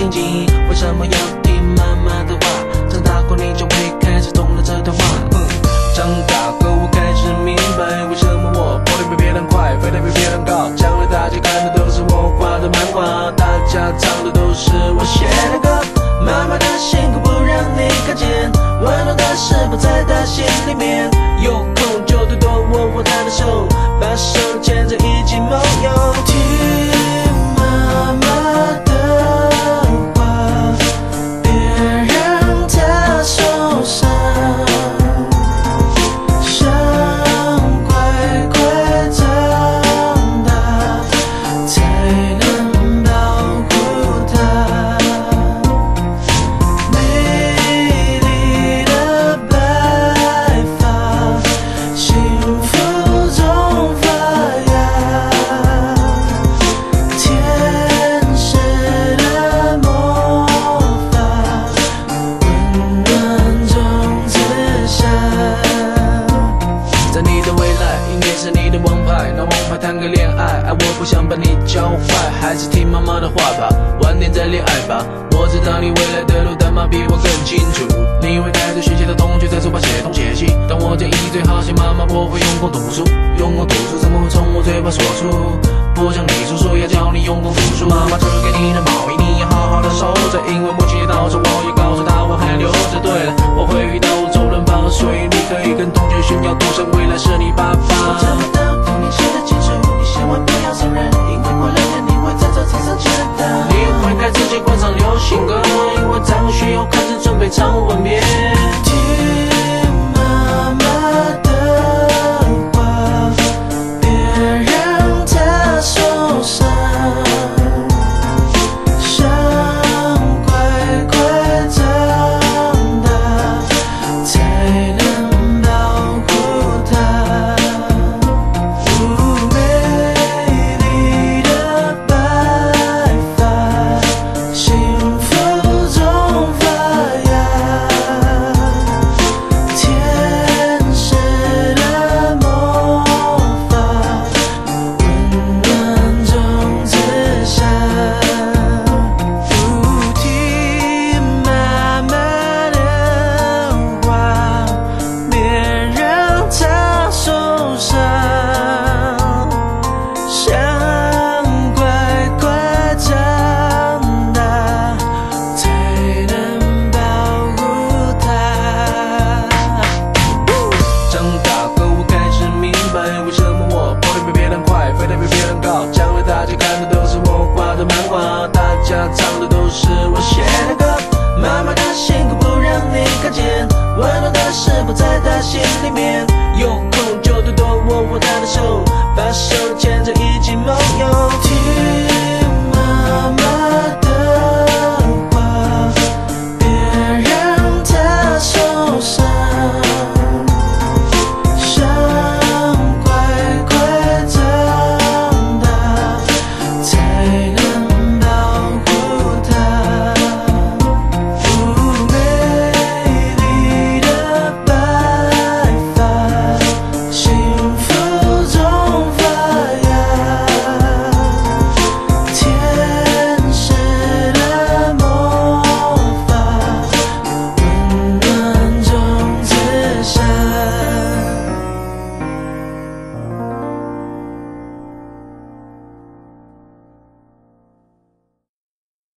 心境。为什么要听妈妈的话？长大后你就会开始懂了这段话。长大后我开始明白，为什么我跑得比别人快，飞得比别人高。将来大家看的都是我画的漫画，大家唱的都是我写的歌。妈妈的辛苦不让你看见，温暖的事不在她心里面。有空就多多握握她的手，把手牵着一起梦游。听妈妈的话，别让她受伤。谈个恋爱，我不想把你教坏，还是听妈妈的话吧，晚点再恋爱吧。我知道你未来的路，但妈比我更清楚。你会带着学习的同学在书包写东写西，但我建议最好写妈妈我会用功读书，用功读书怎么会从我嘴巴说出？不像你叔叔要教你用功读书。妈妈织给你的毛衣，你要好好的收着，因为母亲节到时我也告诉她我还留着。对了，我会遇到周润发，所以你可以跟同学炫耀，赌神未来是你爸爸。我怎么都替你写得清楚，你千万不要承认，因为过2天你会在这场上见到。你会开始习惯上流行歌，因为张学友开始准备唱吻别。听妈妈的话，别让她受伤。将来大家看的都是我画的漫画，大家唱的都是我写的歌。妈妈的辛苦不让你看见，温暖的事不在她心里面。有